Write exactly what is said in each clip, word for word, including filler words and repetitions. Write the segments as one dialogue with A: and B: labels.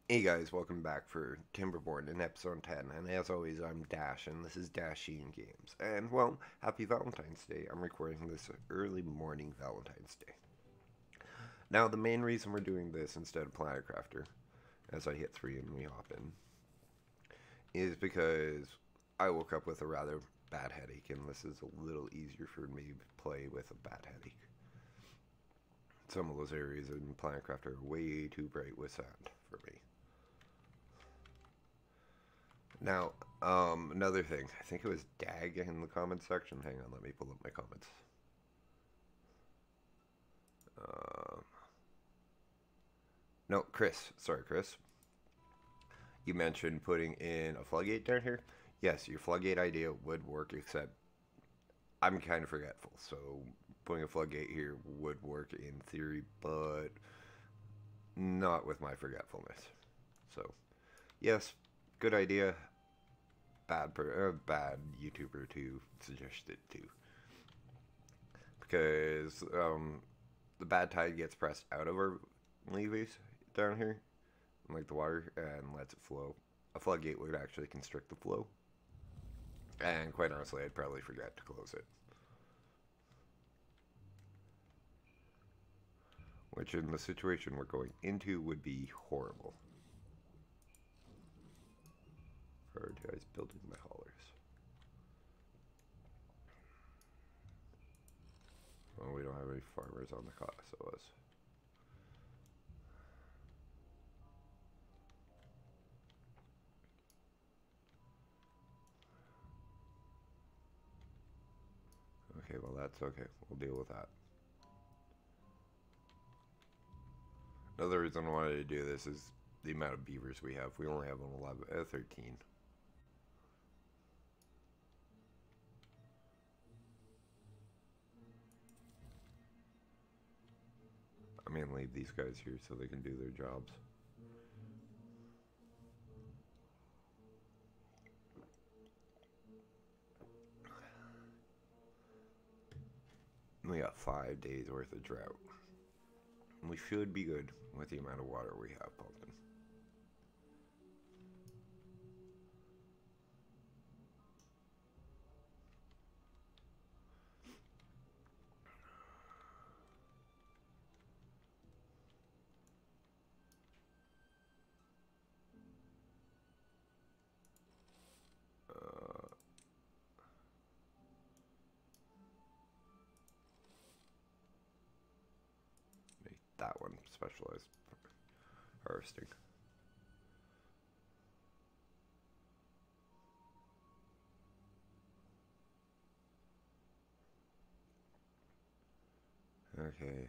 A: Hey guys, welcome back for Timberborn in episode ten, and as always, I'm Dash, and this is Dasheen Games. And, well, happy Valentine's Day. I'm recording this early morning Valentine's Day. Now, the main reason we're doing this instead of Planet Crafter, as I hit three and we hop in, is because I woke up with a rather bad headache, and this is a little easier for me to play with a bad headache. Some of those areas in Planet Crafter are way too bright with sand for me. Now, um, another thing. I think it was Dag in the comments section. Hang on, let me pull up my comments. Uh, no, Chris. Sorry, Chris. You mentioned putting in a floodgate down here. Yes, your floodgate idea would work, except I'm kind of forgetful. So putting a floodgate here would work in theory, but not with my forgetfulness. So, yes, good idea. Bad per, uh, bad YouTuber to suggest it to, because um, the bad tide gets pressed out of our levees down here, like the water, and lets it flow. A floodgate would actually constrict the flow, and quite honestly, I'd probably forget to close it. Which, in the situation we're going into, would be horrible. Prioritize building my haulers. Well, we don't have any farmers on the class, so us. Okay, well that's okay. We'll deal with that. Another reason I wanted to do this is the amount of beavers we have. We only have an eleven, uh, thirteen. I mean, leave these guys here so they can do their jobs. We got five days worth of drought. We should be good with the amount of water we have pumping. Uh, make that one specialized harvesting. Okay.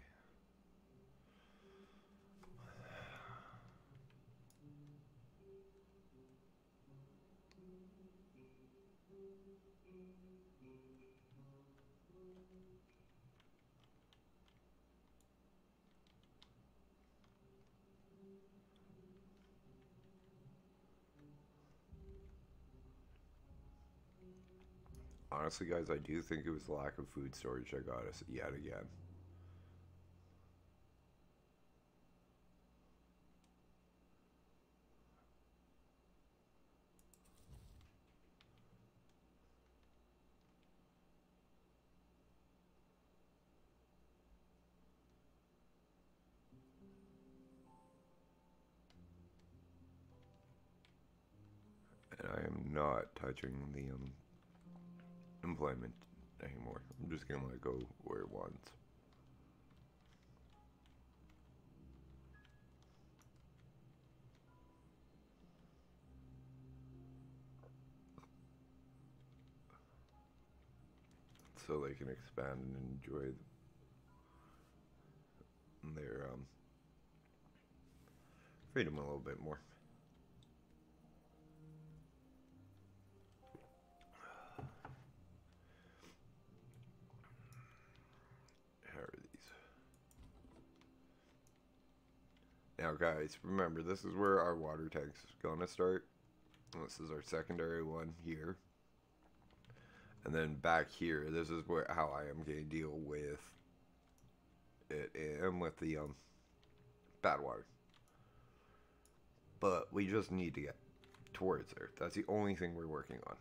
A: Honestly, guys, I do think it was the lack of food storage that got us yet again. And I am not touching the um, employment anymore. I'm just gonna let it go where it wants. So they can expand and enjoy their um, freedom a little bit more. How are these? Now, guys, remember, this is where our water tank's gonna start. This is our secondary one here. And then back here, this is where how I am going to deal with it and with the um, bad water. But we just need to get towards there. That's the only thing we're working on.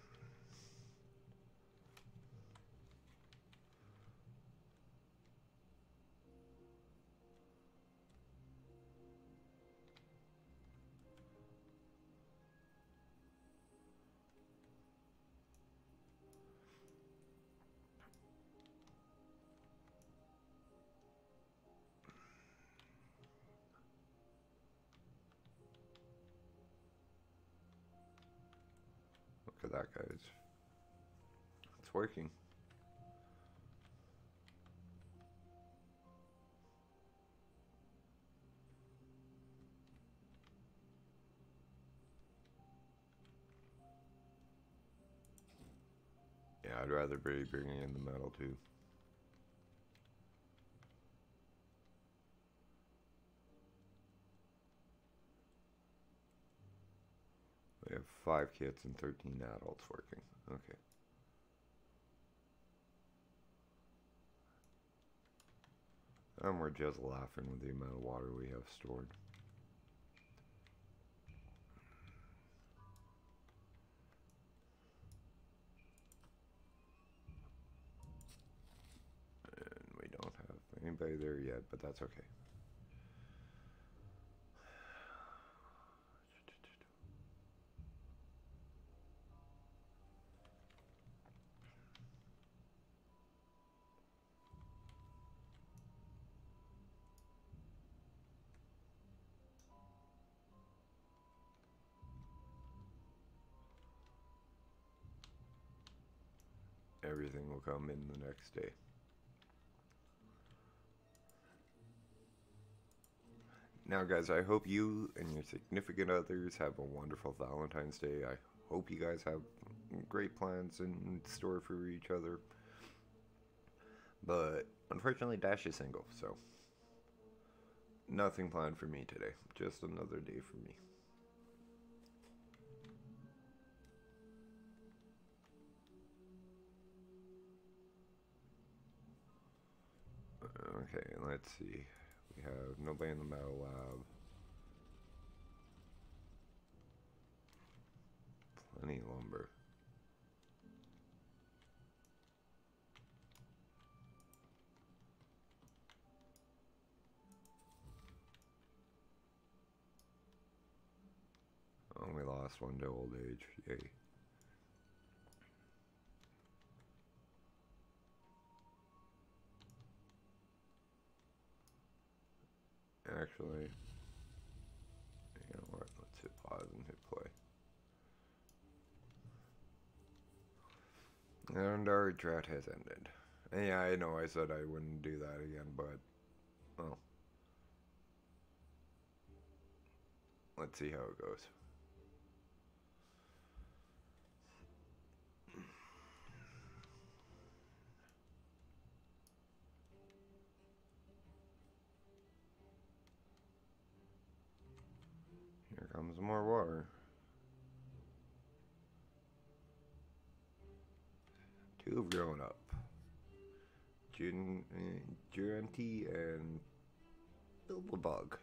A: Look at that, guys. It's working. Yeah, I'd rather be bringing in the metal too. We have five kids and thirteen adults working. Okay. And we're just laughing with the amount of water we have stored. And we don't have anybody there yet, but that's okay. Everything will come in the next day. Now, guys, I hope you and your significant others have a wonderful Valentine's Day. I hope you guys have great plans in store for each other. But unfortunately, Dash is single, so nothing planned for me today. Just another day for me. Okay, let's see. We have nobody in the metal lab. Plenty of lumber. Oh, we lost one to old age. Yay. Actually, you know what? Let's hit pause and hit play. And our drought has ended. And yeah, I know I said I wouldn't do that again, but, well. Let's see how it goes. Here comes more water. Two have grown up. Jun, uh, Duranty and Bilbabug.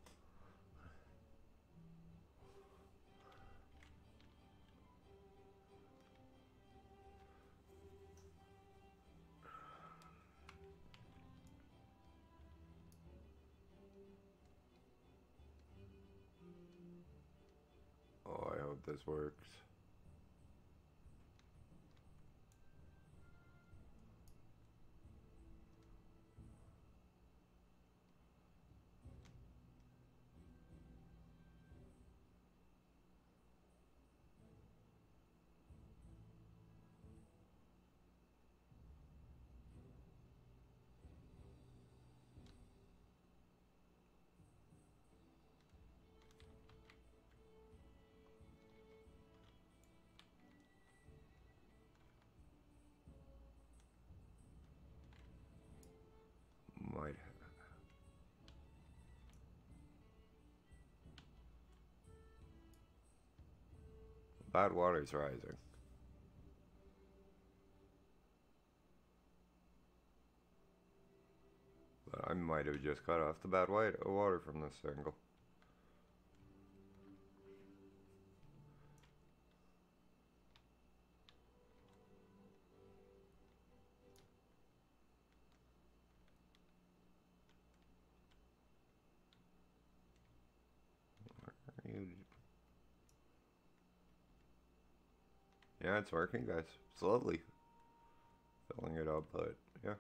A: Oh, I hope this works. Might have. Bad water's rising. But I might have just cut off the bad white water from this angle. Yeah, it's working, guys. It's lovely. Filling it up, but yeah.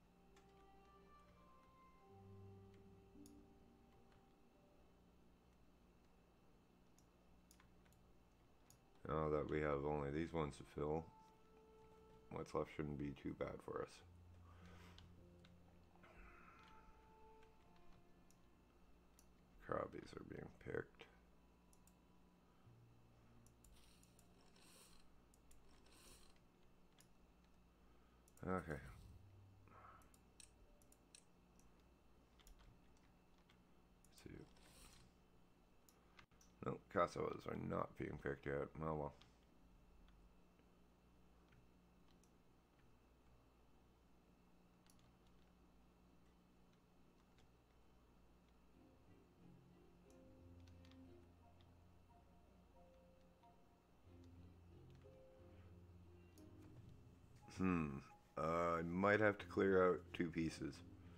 A: Now that we have only these ones to fill, what's left shouldn't be too bad for us. Crabbies are being picked. Okay. Let's see. No, cassowaries are not being picked yet. Oh well. Hmm. Uh, I might have to clear out two pieces.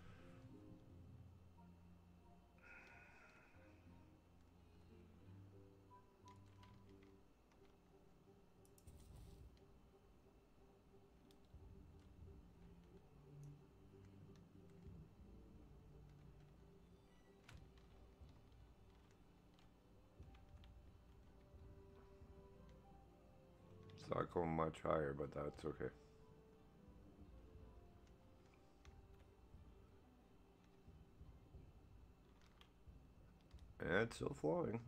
A: It's not going much higher, but that's okay. And it's still flowing.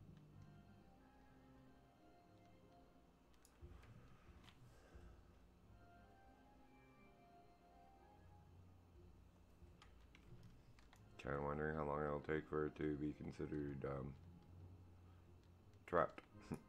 A: Kind of wondering how long it'll take for it to be considered um, trapped.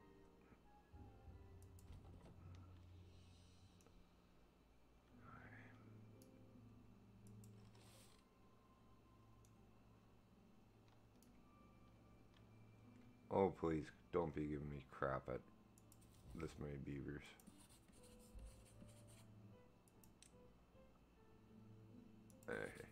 A: Oh, please, don't be giving me crap at this many beavers. Okay.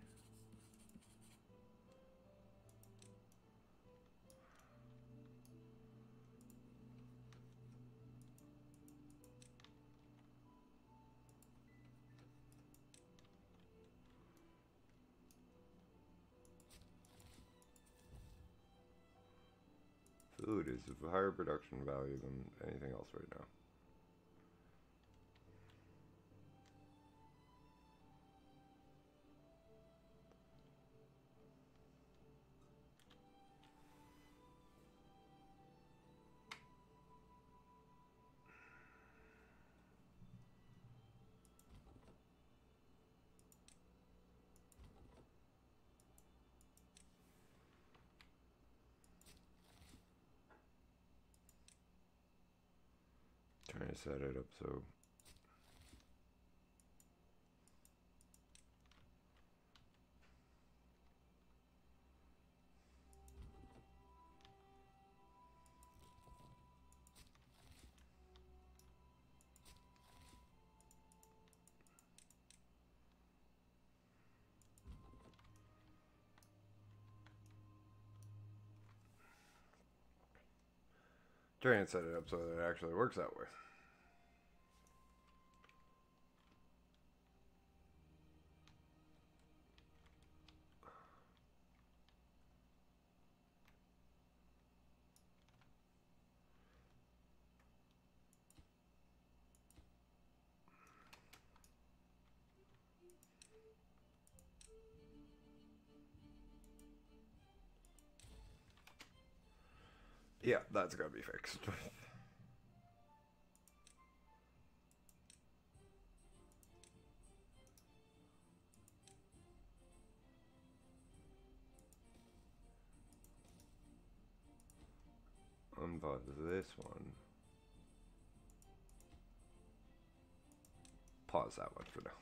A: Food is of higher production value than anything else right now. Trying to set it up so trying to set it up so that it actually works that way. Yeah, that's gotta be fixed. Unpause this one. Pause that one for now.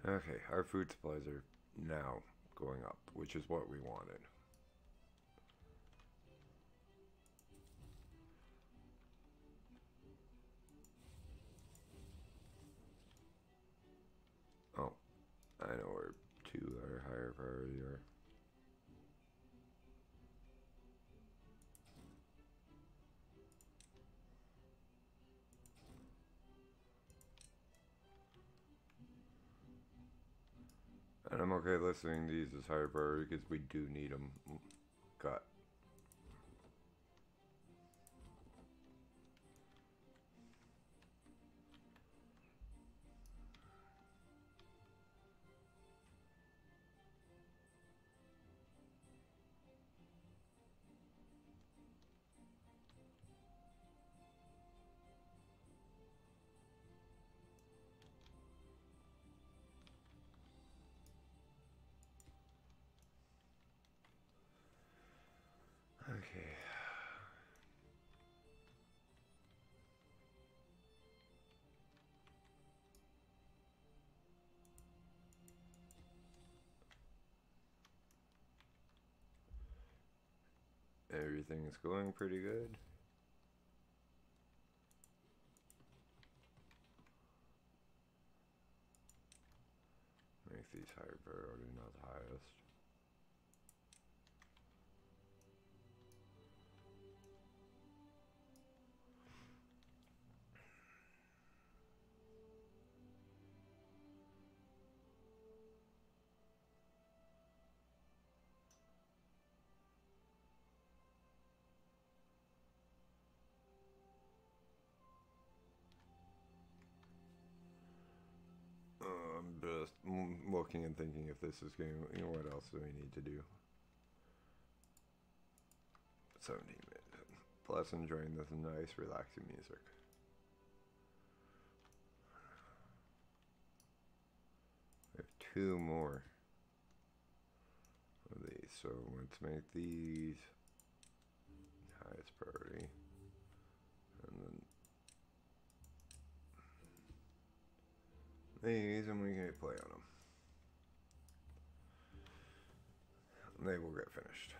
A: Okay, our food supplies are now going up, which is what we wanted. Oh, I know where two are higher priority are. And I'm okay listing these as higher priority because we do need them cut. Okay. Everything's going pretty good. Make these higher priority, not the highest. I'm just looking and thinking if this is going, you know, what else do we need to do? seventeen minutes. Plus enjoying this nice, relaxing music. We have two more of these, so let's make these highest priority. And then these, and we can play on them. They will get finished.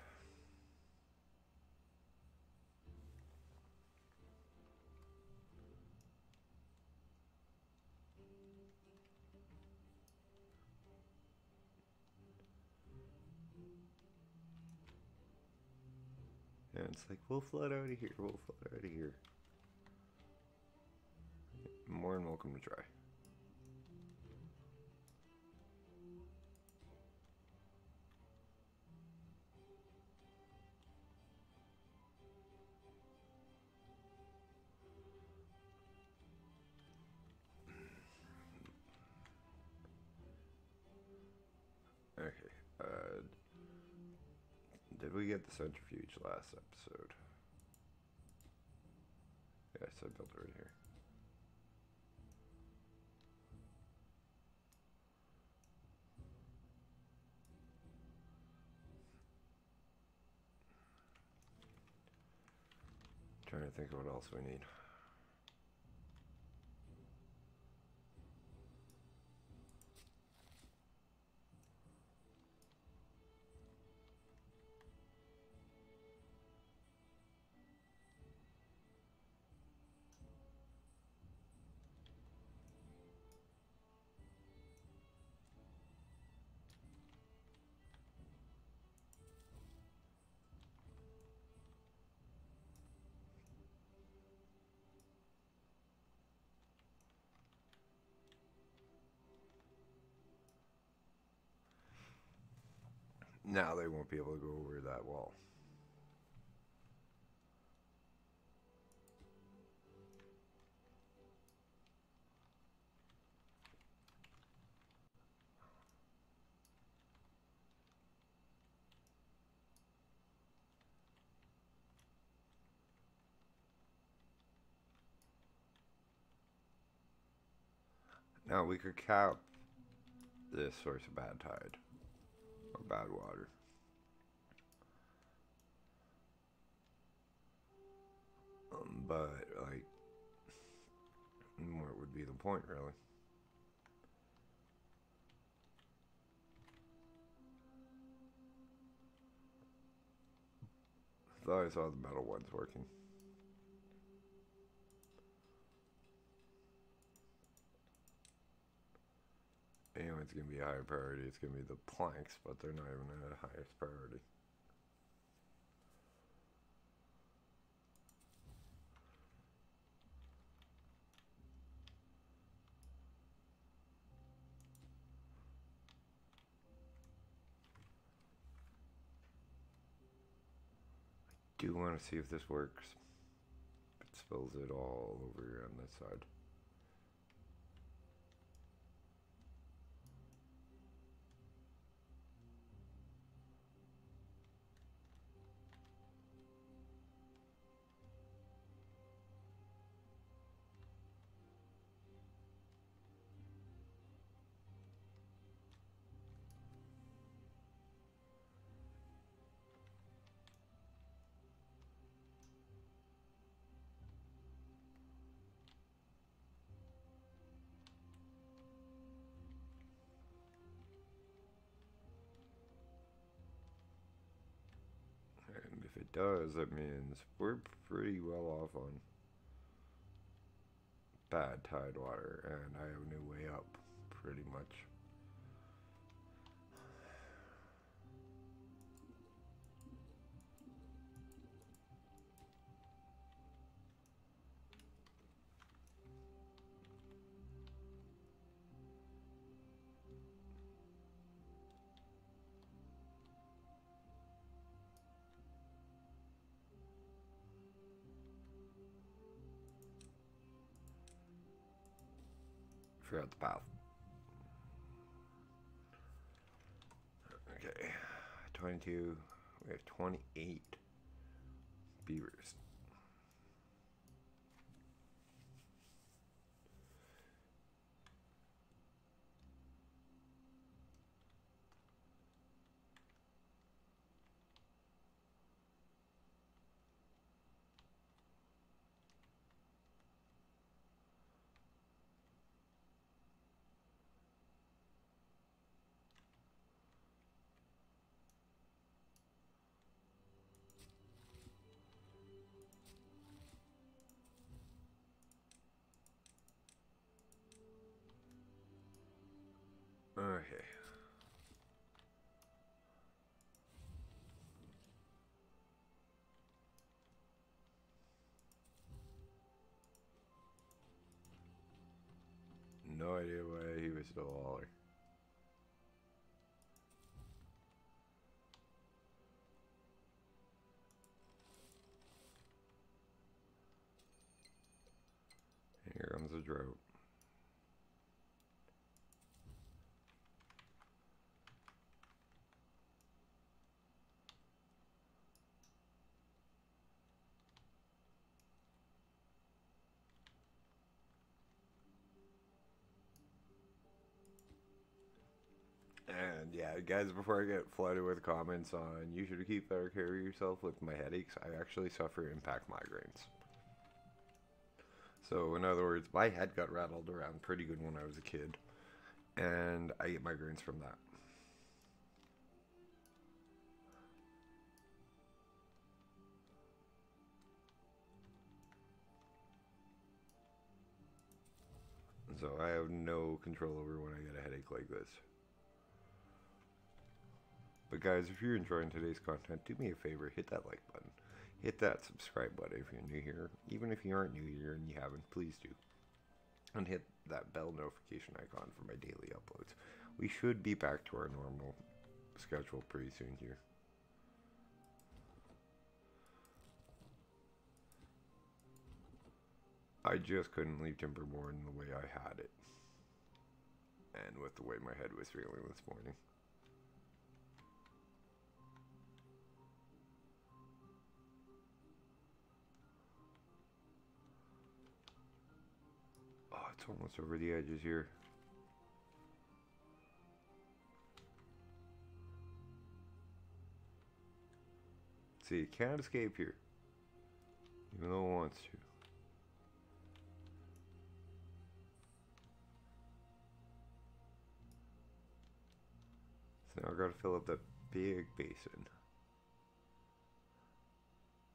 A: And it's like, we'll flood out of here, we'll flood out of here. More than welcome to try. Okay, uh, did we get the centrifuge last episode? Yes, I built it right here. Trying to think of what else we need. Now they won't be able to go over that wall. Now we could cap this source of bad tide or bad water. Um, but like, what would be the point, really? Thought I saw the metal ones working. Anyway, it's going to be a higher priority. It's going to be the planks, but they're not even the highest priority. I do want to see if this works. It spills it all over here on this side. And if it does, that means we're pretty well off on bad tide water, and I have a new way up, pretty much. Forgot the path. Okay, twenty-two. We have twenty-eight beavers. Okay. No idea why he was still a hauler. Here comes the drought. And yeah, guys, before I get flooded with comments on you should keep better care of yourself with my headaches, I actually suffer impact migraines. So in other words, my head got rattled around pretty good when I was a kid, and I get migraines from that. So I have no control over when I get a headache like this. But guys, if you're enjoying today's content, do me a favor, hit that like button. Hit that subscribe button if you're new here. Even if you aren't new here and you haven't, please do. And hit that bell notification icon for my daily uploads. We should be back to our normal schedule pretty soon here. I just couldn't leave Timberborn the way I had it. And with the way my head was feeling this morning. Oh, it's almost over the edges here. See, it can't escape here. Even though it wants to. So now I've got to fill up that big basin.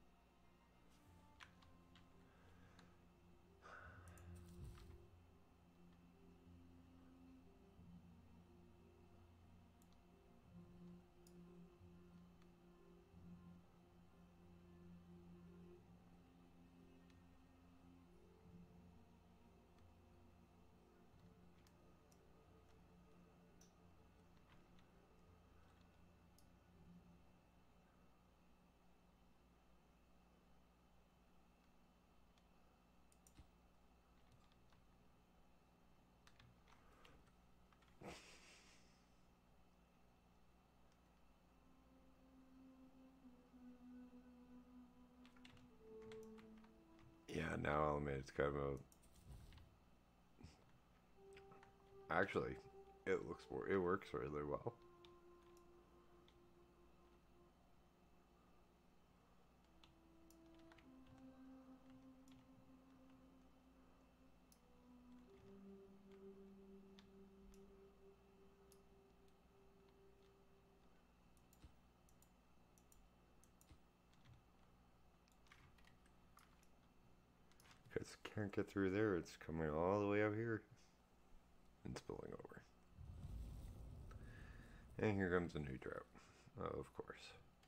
A: And now I'll admit it's kind of a... Actually, it looks more, it works really well. Because can't get through there, it's coming all the way out here and spilling over. And here comes a new drought, oh, of course.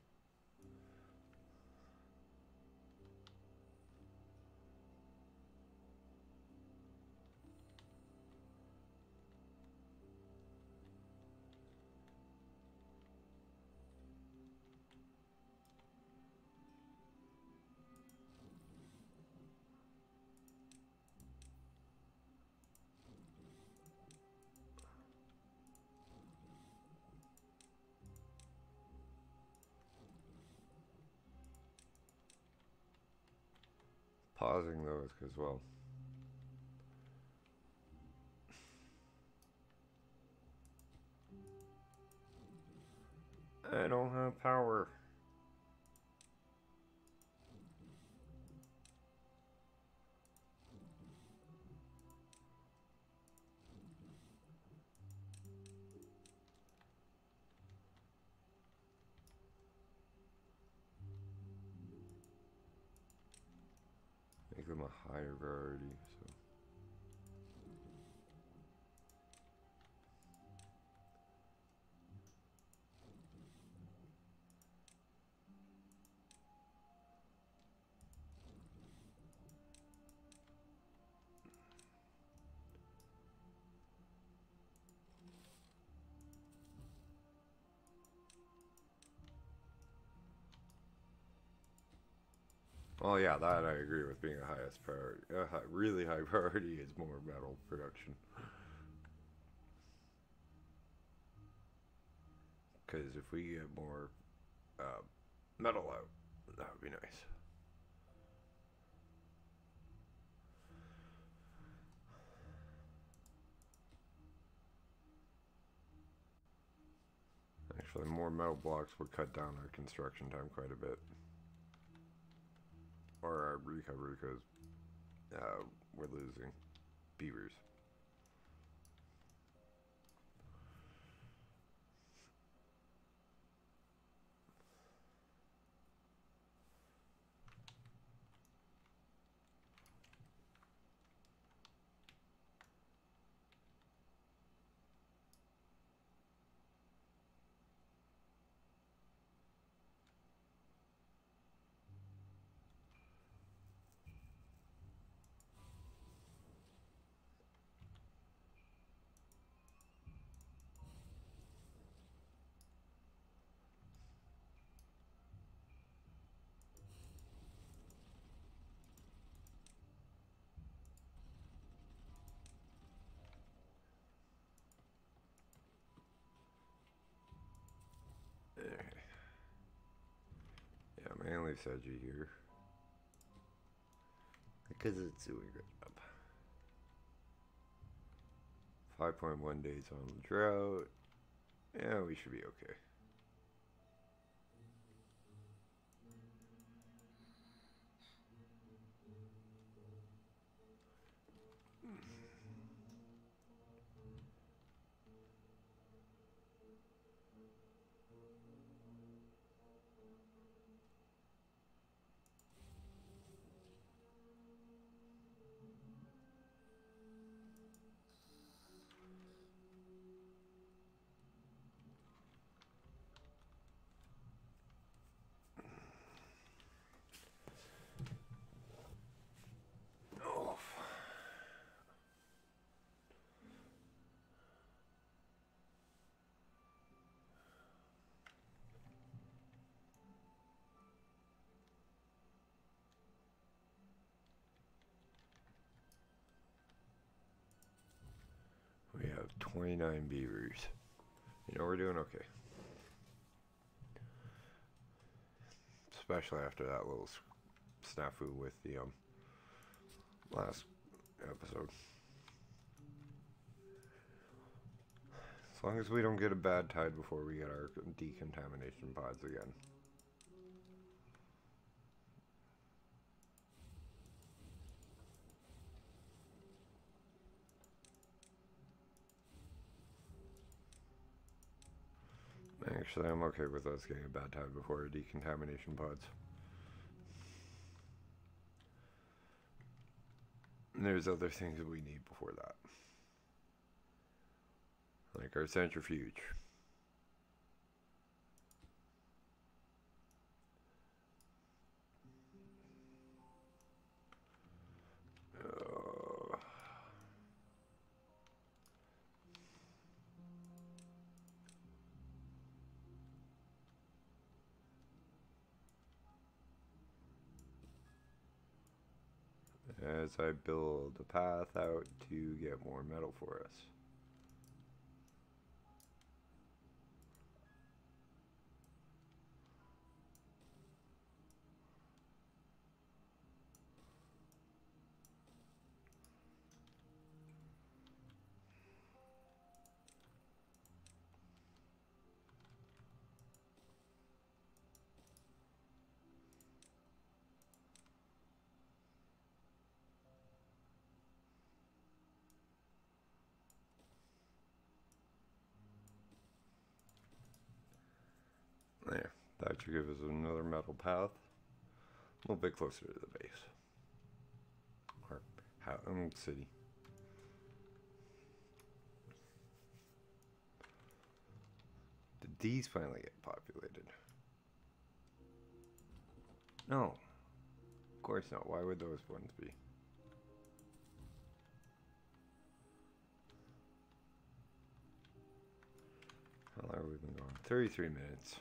A: Pausing though is because, well, I don't have power. Make them a higher priority, so. Oh yeah, that I agree with being a highest priority. A high, really high priority is more metal production. Because if we get more uh, metal out, that would be nice. Actually, more metal blocks would cut down our construction time quite a bit. Or our recovery, because uh, we're losing beavers. Yeah, mainly sedgy here. Because it's doing a good job. five point one days on the drought. Yeah, we should be okay. We have twenty-nine beavers. You know, we're doing okay. Especially after that little snafu with the um last episode. As long as we don't get a bad tide before we get our decontamination pods again. Actually, I'm okay with us getting a bad tide before our decontamination pods. And there's other things that we need before that. Like our centrifuge. Uh, as I build a path out to get more metal for us. There, that should give us another metal path. A little bit closer to the base. Or um, city. Did these finally get populated? No. Of course not. Why would those ones be? How long have we been going? thirty-three minutes.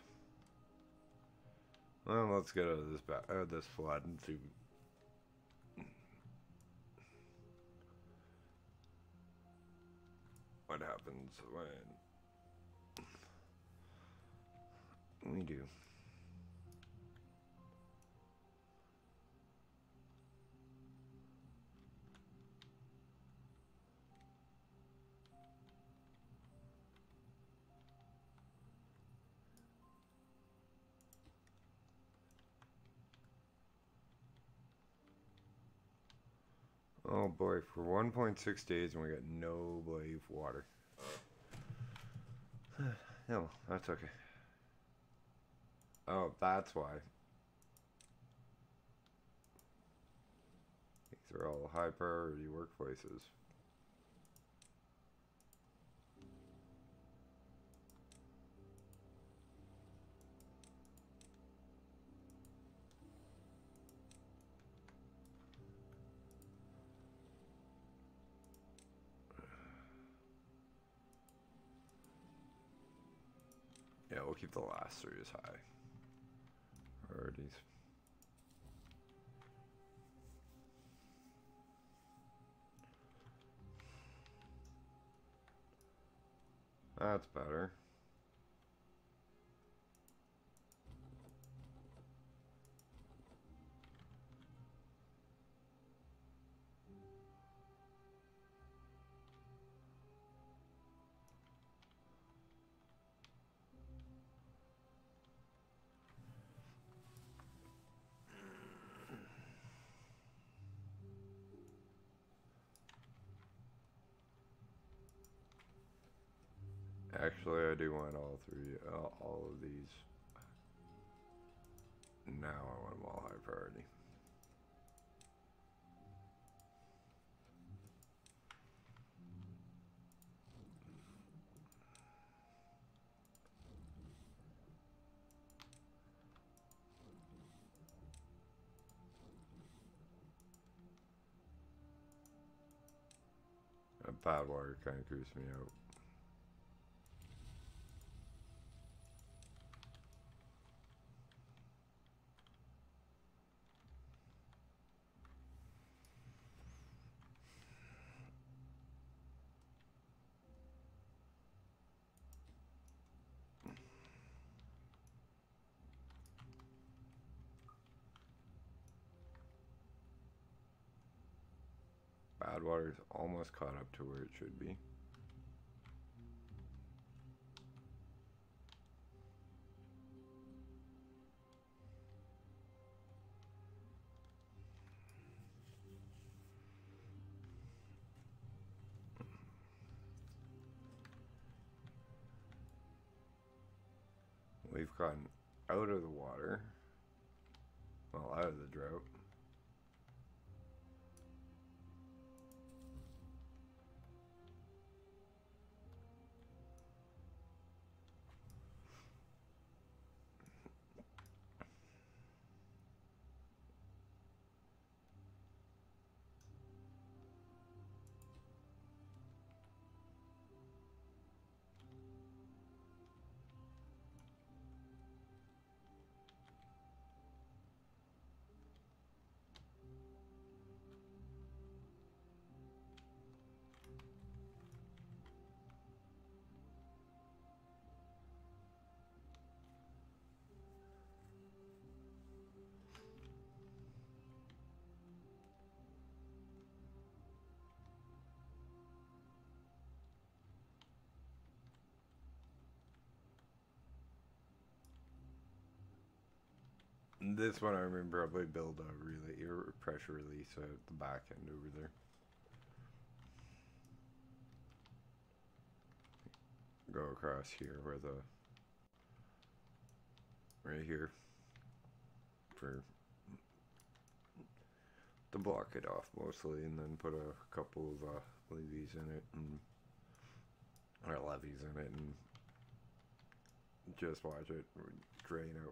A: Well, let's get out of this ba uh, this flood and see what happens when we do. Oh boy, for one point six days and we got no blade water. No, that's okay. Oh, that's why. These are all high priority workplaces. Yeah, we'll keep the last three as high priorities. That's better. Actually, I do want all three, uh, all of these. Now I want them all high priority. That bad water kind of creeps me out. bad water's almost caught up to where it should be. We've gotten out of the water, well, out of the drought. This one I remember probably build a really air pressure release at the back end over there. Go across here where the right here for to block it off mostly, and then put a couple of uh, levees in it and or levees in it and just watch it drain out.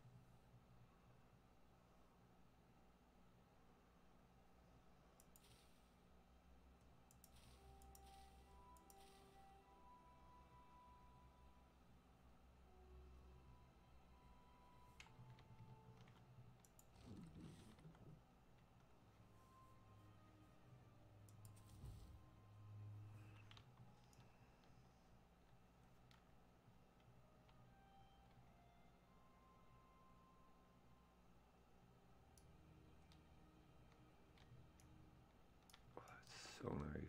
A: So nice.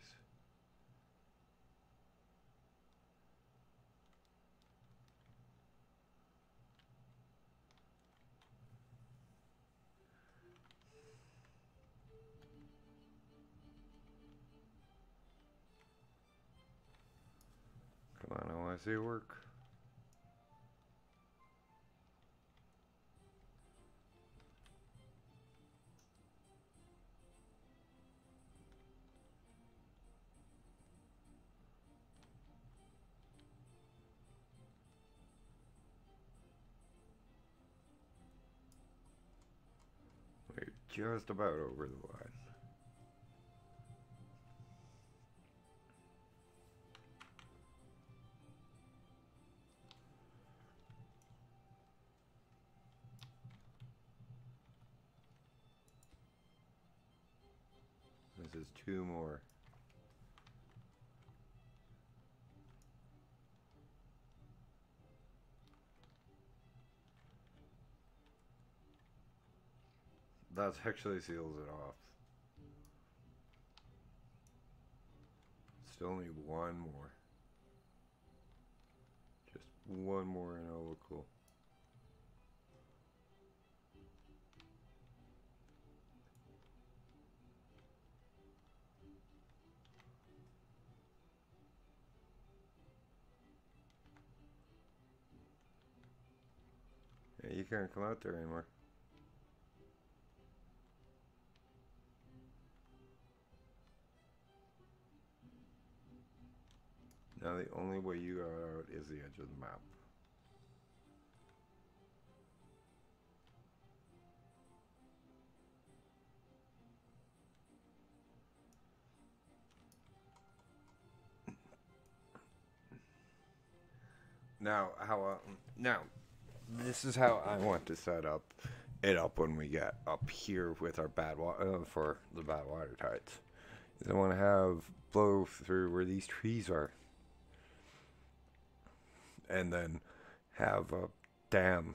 A: Come on, I want to see it work. We're just about over the line. This is two more. That actually seals it off. Still need one more. Just one more and it'll look cool. Yeah, you can't come out there anymore. Now the only way you go out is the edge of the map. Now, how uh, now, this is how I want to set up it up when we get up here with our bad water uh, for the bad water tides. Is I want to have blow through where these trees are, and then have a dam,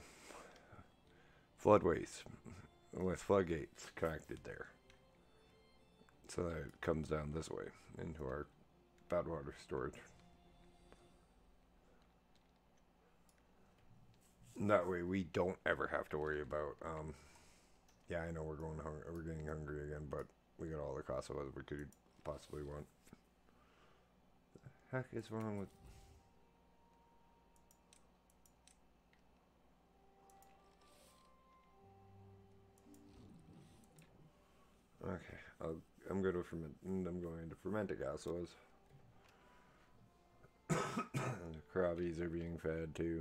A: floodways with floodgates connected there. So that it comes down this way into our bad water storage. And that way we don't ever have to worry about, um, yeah, I know we're going hung we're getting hungry again, but we got all the casavas we could possibly want. The heck is wrong with... Okay, I'll, I'm going to ferment. I'm going to ferment the casavas. The crabbies are being fed too.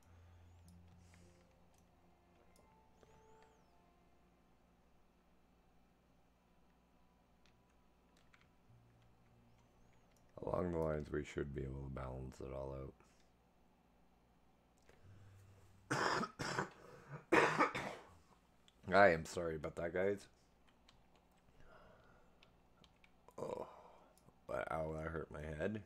A: Along the lines, we should be able to balance it all out. I am sorry about that, guys. Oh, but ow, that hurt my head.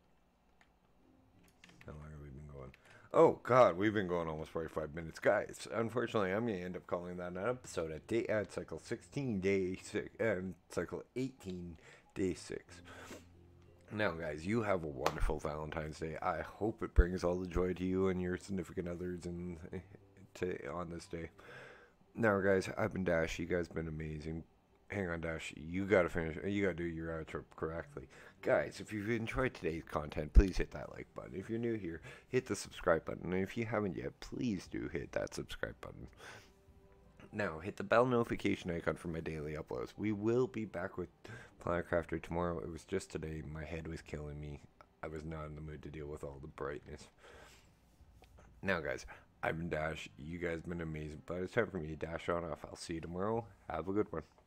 A: How long have we been going? Oh, God, we've been going almost forty-five minutes. Guys, unfortunately, I'm going to end up calling that an episode at, day, at cycle sixteen, day six, and cycle eighteen, day six. Now, guys, you have a wonderful Valentine's Day. I hope it brings all the joy to you and your significant others and to, on this day. Now, guys, I've been Dash. You guys been amazing. Hang on, Dash. You gotta finish. You gotta do your outro correctly. Guys, if you've enjoyed today's content, please hit that like button. If you're new here, hit the subscribe button. And if you haven't yet, please do hit that subscribe button. Now, hit the bell notification icon for my daily uploads. We will be back with Planet Crafter tomorrow. It was just today. My head was killing me. I was not in the mood to deal with all the brightness. Now, guys, I've been Dash. You guys have been amazing. But it's time for me to dash on off. I'll see you tomorrow. Have a good one.